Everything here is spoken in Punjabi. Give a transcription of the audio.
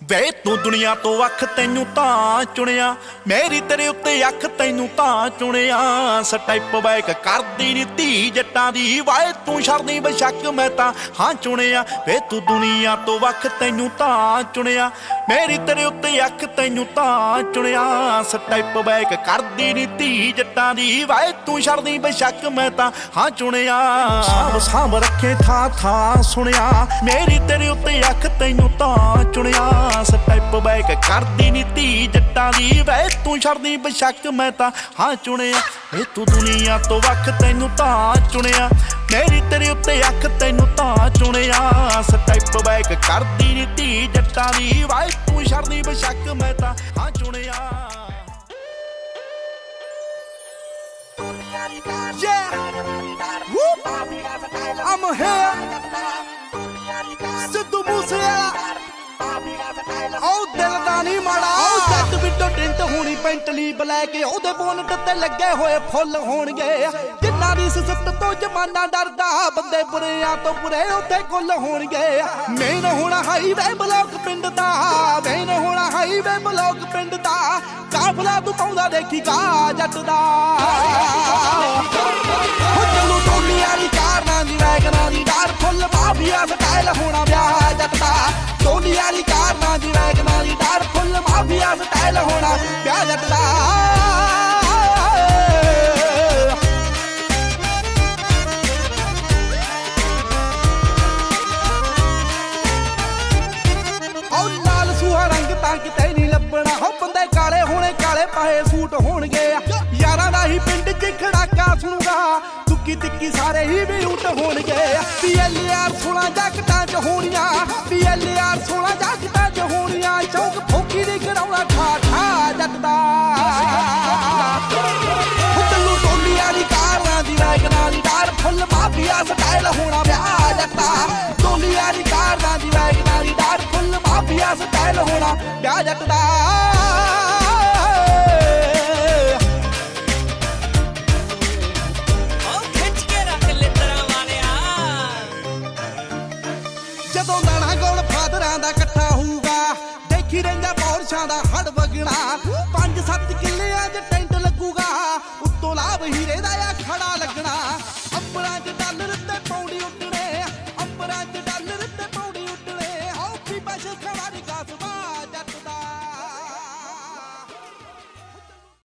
वे तू दुनिया तो अख तैनू तां चुनिया, मेरी तेरे उत्ते अख तैनू तां चुनिया। स्टैप बैक करदी नी धी जट्टां दी, वाए तू छड़दी बेशक मैं तां हां चुनिया। वे तू दुनिया तो अख तैनू तां चुनिया, मेरी तेरे उत्ते अख तैनू तां चुनिया। स्टैप बैक करदी नी धी जट्टां दी, वाए तू छड़दी बेशक मैं तां हां चुनिया। साब साब रखे थां थां सुनिया, मेरी तेरे उत्ते अख तैनू तां चुनिया। स्टैप बैक करदी नी धी जट्टां दी, वे तू छड़दी बेशक मैं तां हां चुनिया। वे तू दुनिया तो वख तैनू तां चुनिया, मेरी तेरे उत्ते अख तैनू तां चुनिया। स्टैप बैक करदी नी धी जट्टां दी, वे तू छड़दी बेशक मैं तां हां चुनिया। Yeah, whoop, I'm here, Sidhu Moosewala. ਉਹ ਦਿਲ ਦਾ ਨਹੀਂ ਮਾੜਾ, ਉਹ ਜੱਟ ਵਿੱਚੋਂ ਟਿੰਟ ਹੋਣੀ ਪੈਂਟਲੀ ਬਲੈਕ, ਉਹਦੇ ਬੋਨਟ ਤੇ ਲੱਗੇ ਹੋਏ ਫੁੱਲ ਹੋਣਗੇ। ਜਿੰਨਾ ਦੀ ਸਿਫਤ ਤੋਂ ਜਮਾਨਾ ਡਰਦਾ, ਬੰਦੇ ਬੁਰਿਆਂ ਤੋਂ ਬੁਰੇ ਉੱਥੇ ਕੁੱਲ ਹੋਣਗੇ। ਮੇਨ ਹੋਣਾ ਹਾਈਵੇ ਬਲੌਕ ਪਿੰਡ ਦਾ, ਮੇਨ ਹੋਣਾ ਹਾਈਵੇ ਬਲੌਕ ਪਿੰਡ ਦਾ। ਕਾਫਲਾ ਤੂੰ ਪਾਉਂਦਾ ਦੇਖੀ ਗਾ ਜੱਟ ਦਾ, ਉਹ ਚਲੂ ਟੋਲੀਆਂ ਦੀ ਕਾਰਾਂ ਦੀ ਵੈਗਨਾਂ ਦੀ ਡਾਰ ਫੁੱਲ ਮਾਫੀਆ ਸਟਾਈਲ ਹੋਣਾ ਵਿਆਹ ਜੱਟ ਦਾ। ਟੋਲੀਆਂ ਦੀ ਕਾਰਾਂ ਦੀ ਵੈਗਨਾਂ ਦੀ ਡਾਰ ਫੁੱਲ ਮਾਫੀਆ ਸਟਾਈਲ ਹੋਣਾ ਵਿਆਹ ਜੱਟ ਦਾ। ਉਹ ਲਾਲ ਸੂਹਾ ਰੰਗ ਤਾਂ ਕਿਤੇ ਨਹੀਂ ਲੱਭਣਾ, ਉਹ ਬੰਦੇ ਕਾਲੇ ਹੋਣੇ ਕਾਲੇ ਪਾਏ ਸੂਟ ਹੋਣਗੇ। ਯਾਰਾਂ ਦਾ ਹੀ ਪਿੰਡ 'ਚ ਖੜਾਕਾ ਸੁਣੂਗਾ, ਤੁੱਕੀ ਤਿੱਕੀ ਸਾਰੇ ਹੀ ਵੀ ਊਟ ਹੋਣਗੇ। PLR 16 ਜੱਟਾਂ 'ਚ ਹੋਣੀਆਂ, PLR 16 ਜੱਟਾਂ 'ਚ ਹੋਣੀਆਂ। ਚੌਕ ਫੋਕੀ ਦੀ ਕਰਾਉਣਾ ਠਾ ਠਾ ਜੱਟ ਦਾ, ਚੱਲੂ ਟੋਲੀਆਂ ਦੀ ਕਾਰਾਂ ਦੀ ਵੈਗਨਾਂ ਦੀ ਡਾਰ ਫੁੱਲ ਮਾਫੀਆ ਸਟਾਈਲ ਹੋਣਾ ਵਿਆਹ ਜੱਟ ਦਾ। ਟੋਲੀਆਂ ਦੀ ਕਾਰਾਂ ਦੀ ਵੈਗਨਾਂ ਦੀ ਡਾਰ ਫੁੱਲ ਮਾਫੀਆ ਸਟਾਈਲ ਹੋਣਾ ਵਿਆਹ ਜੱਟ ਦਾ।